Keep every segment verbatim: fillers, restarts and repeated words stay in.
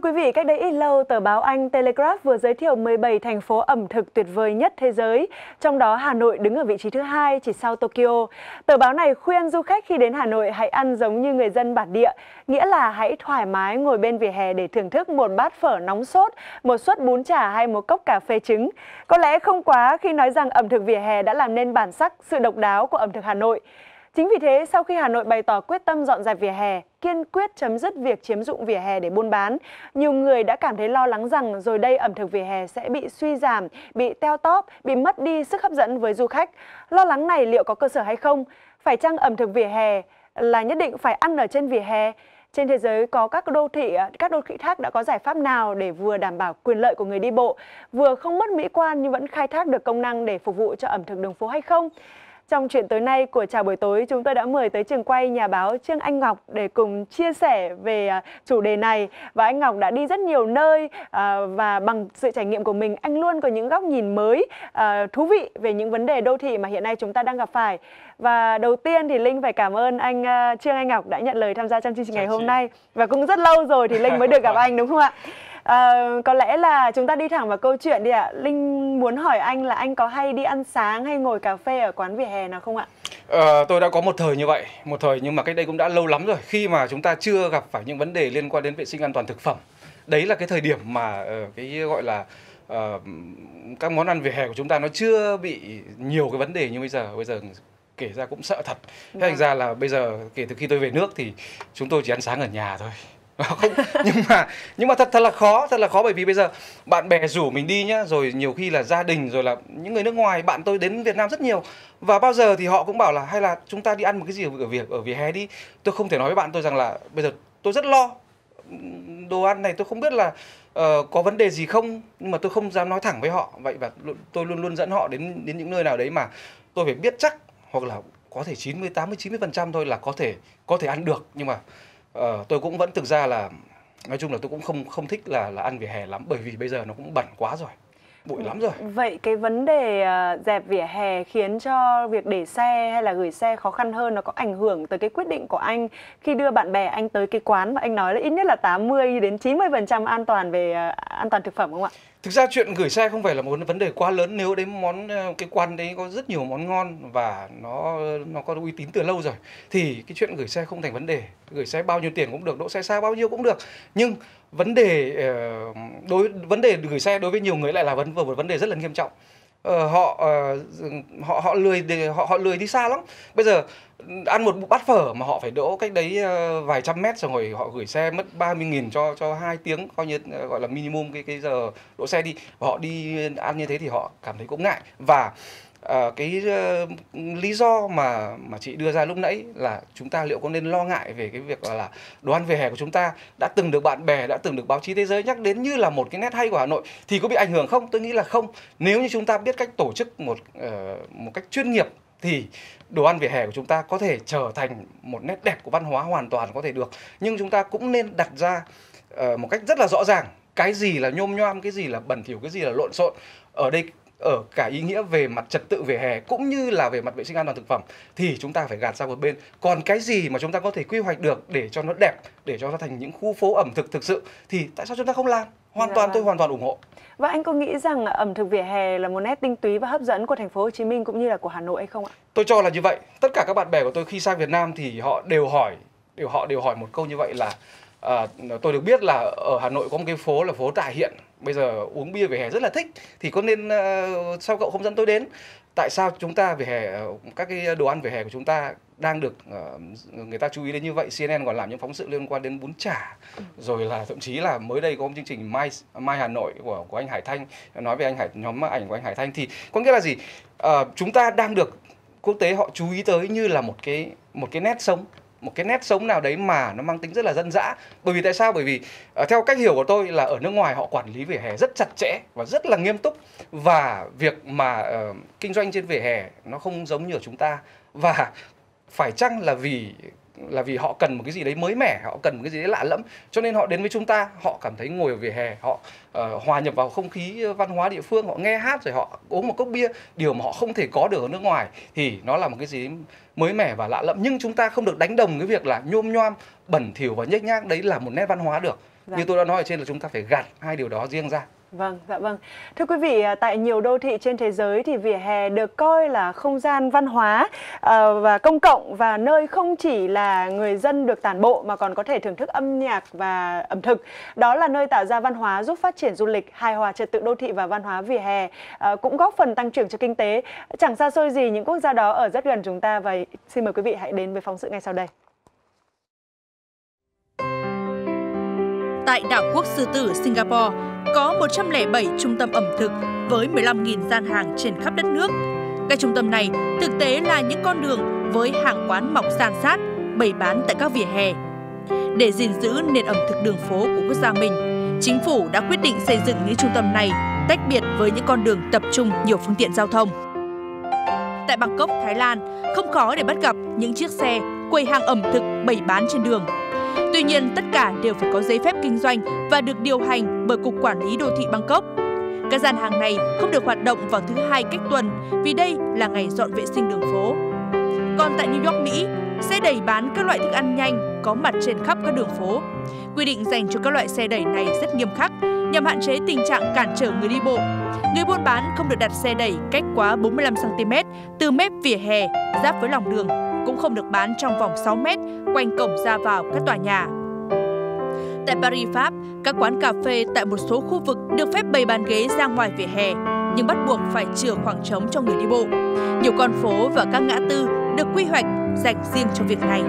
quý vị, cách đây ít lâu, tờ báo Anh Telegraph vừa giới thiệu mười bảy thành phố ẩm thực tuyệt vời nhất thế giới, trong đó Hà Nội đứng ở vị trí thứ hai, chỉ sau Tokyo. Tờ báo này khuyên du khách khi đến Hà Nội hãy ăn giống như người dân bản địa, nghĩa là hãy thoải mái ngồi bên vỉa hè để thưởng thức một bát phở nóng sốt, một suất bún chả hay một cốc cà phê trứng. Có lẽ không quá khi nói rằng ẩm thực vỉa hè đã làm nên bản sắc, sự độc đáo của ẩm thực Hà Nội. Chính vì thế, sau khi Hà Nội bày tỏ quyết tâm dọn dẹp vỉa hè, kiên quyết chấm dứt việc chiếm dụng vỉa hè để buôn bán, nhiều người đã cảm thấy lo lắng rằng rồi đây ẩm thực vỉa hè sẽ bị suy giảm, bị teo tóp, bị mất đi sức hấp dẫn với du khách. Lo lắng này liệu có cơ sở hay không? Phải chăng ẩm thực vỉa hè là nhất định phải ăn ở trên vỉa hè? Trên thế giới có các đô thị, các đô thị khác đã có giải pháp nào để vừa đảm bảo quyền lợi của người đi bộ, vừa không mất mỹ quan nhưng vẫn khai thác được công năng để phục vụ cho ẩm thực đường phố hay không? Trong chuyện tối nay của Chào buổi tối, chúng tôi đã mời tới trường quay nhà báo Trương Anh Ngọc để cùng chia sẻ về chủ đề này. Và anh Ngọc đã đi rất nhiều nơi và bằng sự trải nghiệm của mình, anh luôn có những góc nhìn mới, thú vị về những vấn đề đô thị mà hiện nay chúng ta đang gặp phải. Và đầu tiên thì Linh phải cảm ơn anh Trương Anh Ngọc đã nhận lời tham gia trong chương trình ngày hôm nay. Và cũng rất lâu rồi thì Linh mới được gặp anh, đúng không ạ? À, có lẽ là chúng ta đi thẳng vào câu chuyện đi ạ. Linh muốn hỏi anh là anh có hay đi ăn sáng hay ngồi cà phê ở quán vỉa hè nào không ạ? Ờ, tôi đã có một thời như vậy, một thời nhưng mà cách đây cũng đã lâu lắm rồi, khi mà chúng ta chưa gặp phải những vấn đề liên quan đến vệ sinh an toàn thực phẩm. Đấy là cái thời điểm mà uh, cái gọi là uh, các món ăn vỉa hè của chúng ta nó chưa bị nhiều cái vấn đề như bây giờ. Bây giờ kể ra cũng sợ thật. Thế thành ra là bây giờ kể từ khi tôi về nước thì chúng tôi chỉ ăn sáng ở nhà thôi. Không, nhưng mà nhưng mà thật thật là khó, thật là khó bởi vì bây giờ bạn bè rủ mình đi nhá, rồi nhiều khi là gia đình, rồi là những người nước ngoài, bạn tôi đến Việt Nam rất nhiều và bao giờ thì họ cũng bảo là hay là chúng ta đi ăn một cái gì ở việc ở vỉa hè đi. Tôi không thể nói với bạn tôi rằng là bây giờ tôi rất lo đồ ăn này, tôi không biết là uh, có vấn đề gì không, nhưng mà tôi không dám nói thẳng với họ vậy, và tôi luôn luôn dẫn họ đến đến những nơi nào đấy mà tôi phải biết chắc, hoặc là có thể chín mươi, tám mươi, chín mươi phần trăm thôi là có thể có thể ăn được, nhưng mà Ờ, tôi cũng vẫn thực ra là nói chung là tôi cũng không không thích là là ăn vỉa hè lắm, bởi vì bây giờ nó cũng bẩn quá rồi, bụi lắm rồi. Vậy cái vấn đề uh, dẹp vỉa hè khiến cho việc để xe hay là gửi xe khó khăn hơn, nó có ảnh hưởng tới cái quyết định của anh khi đưa bạn bè anh tới cái quán mà anh nói là ít nhất là tám mươi đến chín mươi phần trăm an toàn về uh, an toàn thực phẩm không ạ? Thực ra chuyện gửi xe không phải là một vấn đề quá lớn nếu đến món cái quán đấy có rất nhiều món ngon và nó nó có uy tín từ lâu rồi thì cái chuyện gửi xe không thành vấn đề. Gửi xe bao nhiêu tiền cũng được, đỗ xe xa bao nhiêu cũng được. Nhưng vấn đề đối vấn đề gửi xe đối với nhiều người lại là vấn một vấn đề rất là nghiêm trọng. Ờ, họ họ họ lười để họ họ lười đi xa lắm. Bây giờ ăn một bát phở mà họ phải đỗ cách đấy vài trăm mét, xong rồi họ gửi xe mất ba mươi nghìn cho cho hai tiếng, coi như gọi là minimum cái cái giờ đỗ xe đi, và họ đi ăn như thế thì họ cảm thấy cũng ngại. Và uh, cái uh, lý do mà mà chị đưa ra lúc nãy là chúng ta liệu có nên lo ngại về cái việc là, là đồ ăn vỉa hè của chúng ta đã từng được bạn bè, đã từng được báo chí thế giới nhắc đến như là một cái nét hay của Hà Nội thì có bị ảnh hưởng không? Tôi nghĩ là không. Nếu như chúng ta biết cách tổ chức một uh, một cách chuyên nghiệp thì đồ ăn vỉa hè của chúng ta có thể trở thành một nét đẹp của văn hóa, hoàn toàn có thể được. Nhưng chúng ta cũng nên đặt ra uh, một cách rất là rõ ràng cái gì là nhôm nhoam, cái gì là bẩn thỉu, cái gì là lộn xộn. Ở đây ở cả ý nghĩa về mặt trật tự vỉa hè cũng như là về mặt vệ sinh an toàn thực phẩm thì chúng ta phải gạt sang một bên. Còn cái gì mà chúng ta có thể quy hoạch được để cho nó đẹp, để cho nó thành những khu phố ẩm thực thực sự thì tại sao chúng ta không làm? Hoàn toàn, tôi hoàn toàn ủng hộ. Và anh có nghĩ rằng ẩm thực vỉa hè là một nét tinh túy và hấp dẫn của thành phố Hồ Chí Minh cũng như là của Hà Nội hay không ạ? Tôi cho là như vậy. Tất cả các bạn bè của tôi khi sang Việt Nam thì họ đều hỏi, đều họ đều hỏi một câu như vậy là à, tôi được biết là ở Hà Nội có một cái phố là phố Tạ Hiện. Bây giờ uống bia vỉa hè rất là thích thì có nên uh, sao cậu không dẫn tôi đến? Tại sao chúng ta vỉa hè, các cái đồ ăn vỉa hè của chúng ta đang được uh, người ta chú ý đến như vậy? xê en en còn làm những phóng sự liên quan đến bún chả, rồi là thậm chí là mới đây có một chương trình Mai Mai Hà Nội của của anh Hải Thanh, nói về anh Hải, nhóm ảnh của anh Hải Thanh, thì có nghĩa là gì? Uh, chúng ta đang được quốc tế họ chú ý tới như là một cái một cái nét sống, một cái nét sống nào đấy mà nó mang tính rất là dân dã. Bởi vì tại sao? Bởi vì uh, theo cách hiểu của tôi là ở nước ngoài họ quản lý vỉa hè rất chặt chẽ và rất là nghiêm túc, và việc mà uh, kinh doanh trên vỉa hè nó không giống như ở chúng ta. Và phải chăng là vì là vì họ cần một cái gì đấy mới mẻ, họ cần một cái gì đấy lạ lẫm, cho nên họ đến với chúng ta, họ cảm thấy ngồi ở vỉa hè, họ uh, hòa nhập vào không khí văn hóa địa phương, họ nghe hát rồi họ uống một cốc bia, điều mà họ không thể có được ở nước ngoài, thì nó là một cái gì mới mẻ và lạ lẫm. Nhưng chúng ta không được đánh đồng cái việc là nhôm nhoam, bẩn thỉu và nhếch nhác đấy là một nét văn hóa được. Dạ. Như tôi đã nói ở trên là chúng ta phải gạt hai điều đó riêng ra. Vâng, dạ vâng. Thưa quý vị, tại nhiều đô thị trên thế giới thì vỉa hè được coi là không gian văn hóa và công cộng, và nơi không chỉ là người dân được tản bộ mà còn có thể thưởng thức âm nhạc và ẩm thực. Đó là nơi tạo ra văn hóa, giúp phát triển du lịch, hài hòa trật tự đô thị và văn hóa vỉa hè, cũng góp phần tăng trưởng cho kinh tế. Chẳng xa xôi gì những quốc gia đó ở rất gần chúng ta, và xin mời quý vị hãy đến với phóng sự ngay sau đây. Tại đảo quốc Sư Tử, Singapore, có một trăm lẻ bảy trung tâm ẩm thực với mười lăm nghìn gian hàng trên khắp đất nước. Các trung tâm này thực tế là những con đường với hàng quán mọc san sát, bày bán tại các vỉa hè. Để gìn giữ nền ẩm thực đường phố của quốc gia mình, chính phủ đã quyết định xây dựng những trung tâm này tách biệt với những con đường tập trung nhiều phương tiện giao thông. Tại Bangkok, Thái Lan, không khó để bắt gặp những chiếc xe quầy hàng ẩm thực bày bán trên đường. Tuy nhiên, tất cả đều phải có giấy phép kinh doanh và được điều hành bởi Cục Quản lý Đô thị Bangkok. Các gian hàng này không được hoạt động vào thứ hai cách tuần vì đây là ngày dọn vệ sinh đường phố. Còn tại New York, Mỹ, xe đẩy bán các loại thức ăn nhanh có mặt trên khắp các đường phố. Quy định dành cho các loại xe đẩy này rất nghiêm khắc nhằm hạn chế tình trạng cản trở người đi bộ. Người buôn bán không được đặt xe đẩy cách quá bốn mươi lăm xăng ti mét từ mép vỉa hè giáp với lòng đường, cũng không được bán trong vòng sáu mét quanh cổng ra vào các tòa nhà. Tại Paris, Pháp, các quán cà phê tại một số khu vực được phép bày bàn ghế ra ngoài vỉa hè, nhưng bắt buộc phải chừa khoảng trống cho người đi bộ. Nhiều con phố và các ngã tư được quy hoạch dành riêng cho việc này.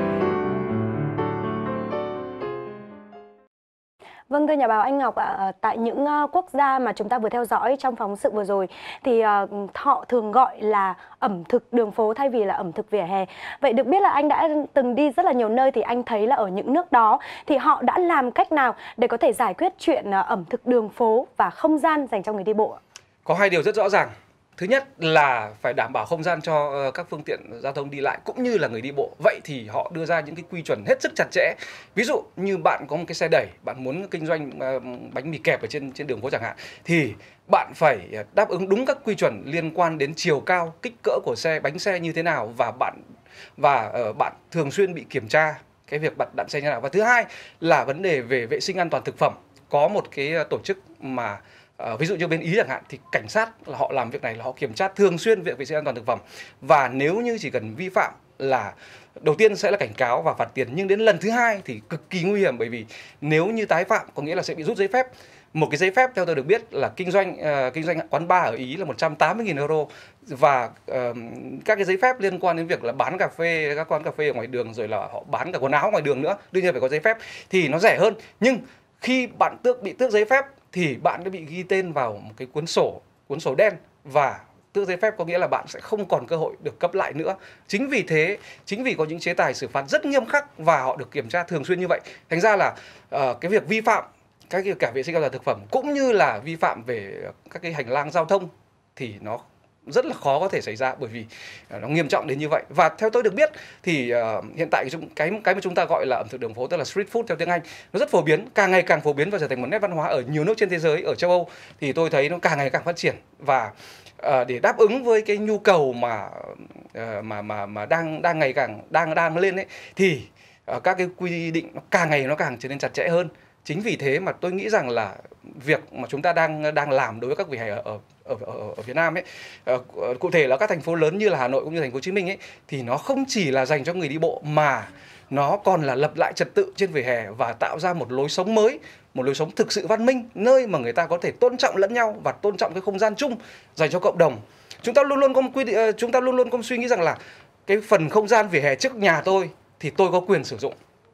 Vâng, thưa nhà báo Anh Ngọc ạ, tại những quốc gia mà chúng ta vừa theo dõi trong phóng sự vừa rồi thì họ thường gọi là ẩm thực đường phố thay vì là ẩm thực vỉa hè. Vậy được biết là anh đã từng đi rất là nhiều nơi, thì anh thấy là ở những nước đó thì họ đã làm cách nào để có thể giải quyết chuyện ẩm thực đường phố và không gian dành cho người đi bộ? Có hai điều rất rõ ràng. Thứ nhất là phải đảm bảo không gian cho các phương tiện giao thông đi lại cũng như là người đi bộ. Vậy thì họ đưa ra những cái quy chuẩn hết sức chặt chẽ. Ví dụ như bạn có một cái xe đẩy, bạn muốn kinh doanh bánh mì kẹp ở trên trên đường phố chẳng hạn, thì bạn phải đáp ứng đúng các quy chuẩn liên quan đến chiều cao, kích cỡ của xe, bánh xe như thế nào, và bạn và uh, bạn thường xuyên bị kiểm tra cái việc bạn đặt xe như thế nào. Và thứ hai là vấn đề về vệ sinh an toàn thực phẩm. Có một cái tổ chức mà À, ví dụ như bên Ý chẳng hạn, thì cảnh sát là họ làm việc này là họ kiểm tra thường xuyên việc vệ sinh an toàn thực phẩm, và nếu như chỉ cần vi phạm là đầu tiên sẽ là cảnh cáo và phạt tiền, nhưng đến lần thứ hai thì cực kỳ nguy hiểm, bởi vì nếu như tái phạm có nghĩa là sẽ bị rút giấy phép. Một cái giấy phép theo tôi được biết là kinh doanh uh, kinh doanh quán bar ở Ý là một trăm tám mươi nghìn euro, và uh, các cái giấy phép liên quan đến việc là bán cà phê, các quán cà phê ở ngoài đường, rồi là họ bán cả quần áo ngoài đường nữa, đương nhiên phải có giấy phép thì nó rẻ hơn. Nhưng khi bạn tước bị tước giấy phép thì bạn đã bị ghi tên vào một cái cuốn sổ, cuốn sổ đen, và tước giấy phép có nghĩa là bạn sẽ không còn cơ hội được cấp lại nữa. Chính vì thế, chính vì có những chế tài xử phạt rất nghiêm khắc và họ được kiểm tra thường xuyên như vậy, thành ra là uh, cái việc vi phạm các cái cả vệ sinh an toàn thực phẩm cũng như là vi phạm về các cái hành lang giao thông thì nó rất là khó có thể xảy ra, bởi vì nó nghiêm trọng đến như vậy. Và theo tôi được biết thì uh, hiện tại cái cái mà chúng ta gọi là ẩm thực đường phố, tức là street food theo tiếng Anh, nó rất phổ biến, càng ngày càng phổ biến và trở thành một nét văn hóa ở nhiều nước trên thế giới. Ở châu Âu thì tôi thấy nó càng ngày càng phát triển, và uh, để đáp ứng với cái nhu cầu mà uh, mà mà mà đang đang ngày càng đang đang lên ấy, thì uh, các cái quy định nó càng ngày nó càng trở nên chặt chẽ hơn. Chính vì thế mà tôi nghĩ rằng là việc mà chúng ta đang đang làm đối với các vỉa hè ở ở ở, ở, ở Việt Nam ấy, uh, cụ thể là các thành phố lớn như là Hà Nội cũng như thành phố Hồ Chí Minh ấy, thì nó không chỉ là dành cho người đi bộ mà nó còn là lập lại trật tự trên vỉa hè và tạo ra một lối sống mới, một lối sống thực sự văn minh, nơi mà người ta có thể tôn trọng lẫn nhau và tôn trọng cái không gian chung dành cho cộng đồng. Chúng ta luôn luôn có quy định, chúng ta luôn luôn có suy nghĩ rằng là cái phần không gian vỉa hè trước nhà tôi thì tôi có quyền sử dụng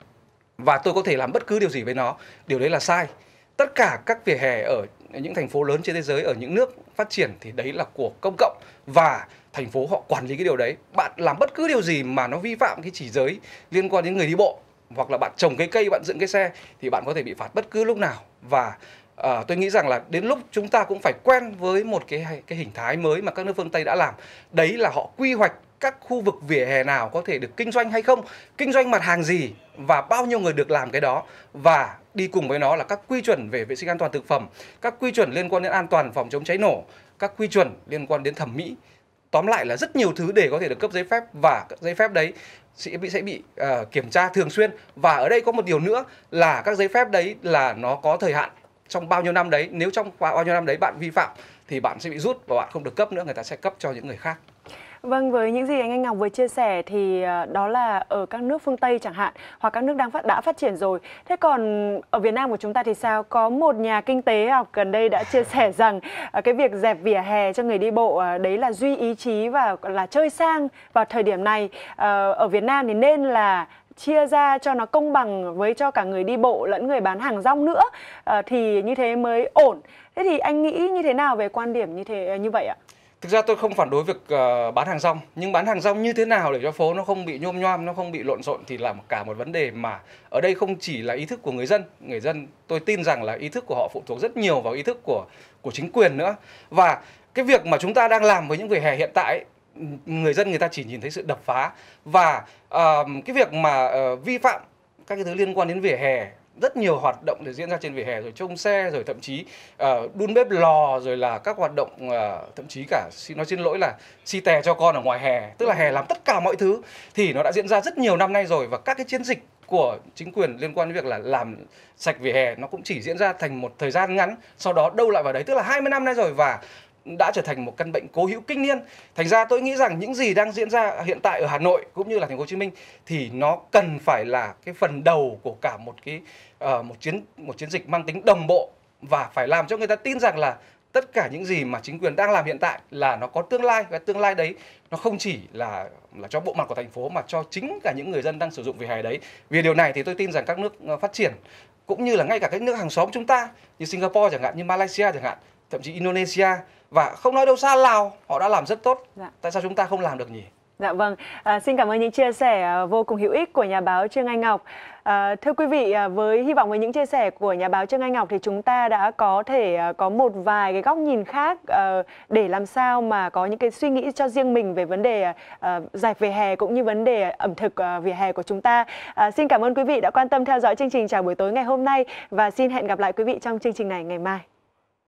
và tôi có thể làm bất cứ điều gì với nó. Điều đấy là sai. Tất cả các vỉa hè ở những thành phố lớn trên thế giới, ở những nước phát triển thì đấy là của công cộng, và thành phố họ quản lý cái điều đấy. Bạn làm bất cứ điều gì mà nó vi phạm cái chỉ giới liên quan đến người đi bộ, hoặc là bạn trồng cái cây, bạn dựng cái xe, thì bạn có thể bị phạt bất cứ lúc nào. Và uh, tôi nghĩ rằng là đến lúc chúng ta cũng phải quen với một cái cái hình thái mới mà các nước phương Tây đã làm. Đấy là họ quy hoạch các khu vực vỉa hè nào có thể được kinh doanh hay không, kinh doanh mặt hàng gì và bao nhiêu người được làm cái đó, và đi cùng với nó là các quy chuẩn về vệ sinh an toàn thực phẩm, các quy chuẩn liên quan đến an toàn phòng chống cháy nổ, các quy chuẩn liên quan đến thẩm mỹ. tóm lại là rất nhiều thứ để có thể được cấp giấy phép, và các giấy phép đấy sẽ bị sẽ bị uh, kiểm tra thường xuyên. Và ở đây có một điều nữa là các giấy phép đấy là nó có thời hạn trong bao nhiêu năm đấy. Nếu trong bao nhiêu năm đấy bạn vi phạm thì bạn sẽ bị rút và bạn không được cấp nữa, người ta sẽ cấp cho những người khác. Vâng, với những gì anh Anh Ngọc vừa chia sẻ thì đó là ở các nước phương Tây chẳng hạn, hoặc các nước đang phát đã phát triển rồi. Thế còn ở Việt Nam của chúng ta thì sao? Có một nhà kinh tế học gần đây đã chia sẻ rằng cái việc dẹp vỉa hè cho người đi bộ đấy là duy ý chí và là chơi sang vào thời điểm này. Ở Việt Nam thì nên là chia ra cho nó công bằng với cho cả người đi bộ lẫn người bán hàng rong nữa, thì như thế mới ổn. Thế thì anh nghĩ như thế nào về quan điểm như thế như vậy ạ? Thực ra tôi không phản đối việc uh, bán hàng rong, nhưng bán hàng rong như thế nào để cho phố nó không bị nhôm nhoam, nó không bị lộn xộn thì là cả một vấn đề mà ở đây không chỉ là ý thức của người dân. Người dân tôi tin rằng là ý thức của họ phụ thuộc rất nhiều vào ý thức của của chính quyền nữa. Và cái việc mà chúng ta đang làm với những vỉa hè hiện tại ấy, người dân người ta chỉ nhìn thấy sự đập phá, và uh, cái việc mà uh, vi phạm các cái thứ liên quan đến vỉa hè, rất nhiều hoạt động để diễn ra trên vỉa hè, rồi trông xe, rồi thậm chí uh, đun bếp lò, rồi là các hoạt động uh, thậm chí cả xin nói xin lỗi là xi tè cho con ở ngoài hè, tức là hè làm tất cả mọi thứ, thì nó đã diễn ra rất nhiều năm nay rồi. Và các cái chiến dịch của chính quyền liên quan đến việc là làm sạch vỉa hè nó cũng chỉ diễn ra thành một thời gian ngắn, sau đó đâu lại vào đấy, tức là hai mươi năm nay rồi, và đã trở thành một căn bệnh cố hữu kinh niên. Thành ra tôi nghĩ rằng những gì đang diễn ra hiện tại ở Hà Nội cũng như là thành phố Hồ Chí Minh thì nó cần phải là cái phần đầu của cả một cái uh, một chiến một chiến dịch mang tính đồng bộ, và phải làm cho người ta tin rằng là tất cả những gì mà chính quyền đang làm hiện tại là nó có tương lai, và tương lai đấy nó không chỉ là là cho bộ mặt của thành phố mà cho chính cả những người dân đang sử dụng vỉa hè đấy. Vì điều này thì tôi tin rằng các nước phát triển cũng như là ngay cả các nước hàng xóm chúng ta như Singapore chẳng hạn, như Malaysia chẳng hạn, thậm chí Indonesia, và không nói đâu xa Lào, họ đã làm rất tốt. Dạ. Tại sao chúng ta không làm được nhỉ? Dạ vâng, à, xin cảm ơn những chia sẻ vô cùng hữu ích của nhà báo Trương Anh Ngọc. À, thưa quý vị, với hy vọng với những chia sẻ của nhà báo Trương Anh Ngọc thì chúng ta đã có thể có một vài cái góc nhìn khác uh, để làm sao mà có những cái suy nghĩ cho riêng mình về vấn đề uh, dẹp vỉa hè cũng như vấn đề ẩm thực uh, vỉa hè của chúng ta. Uh, xin cảm ơn quý vị đã quan tâm theo dõi chương trình Chào buổi tối ngày hôm nay, và xin hẹn gặp lại quý vị trong chương trình này ngày mai.